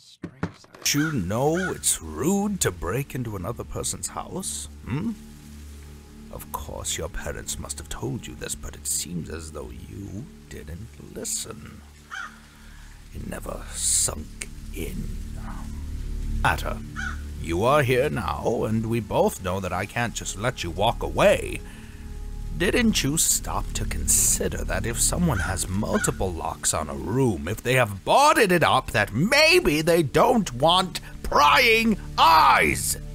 You know it's rude to break into another person's house, Of course, your parents must have told you this, but it seems as though you didn't listen. It never sunk in. Matter. You are here now, and we both know that I can't just let you walk away. Didn't you stop to consider that if someone has multiple locks on a room, if they have boarded it up, that maybe they don't want prying eyes?